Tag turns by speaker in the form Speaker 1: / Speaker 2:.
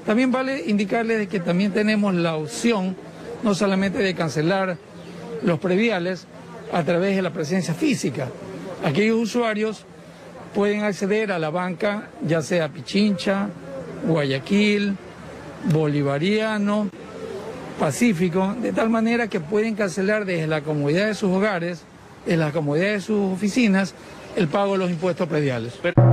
Speaker 1: También vale indicarles de que también tenemos la opción no solamente de cancelar los prediales a través de la presencia física. Aquellos usuarios pueden acceder a la banca, ya sea Pichincha, Guayaquil, Bolivariano, Pacífico, de tal manera que pueden cancelar desde la comodidad de sus hogares, desde la comodidad de sus oficinas, el pago de los impuestos prediales.